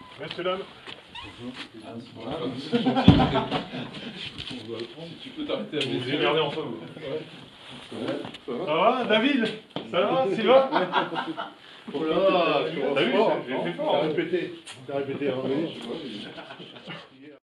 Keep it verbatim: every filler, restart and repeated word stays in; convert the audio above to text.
Messieurs, dames. Tu peux t'arrêter à Vous mes vous yeux. regardez enfin, vous. Ça va, David? Ça va, Sylvain? Oh là, T'as vu, j'ai fait fort. T'as répété, t'as répété, hein, oui, je vois.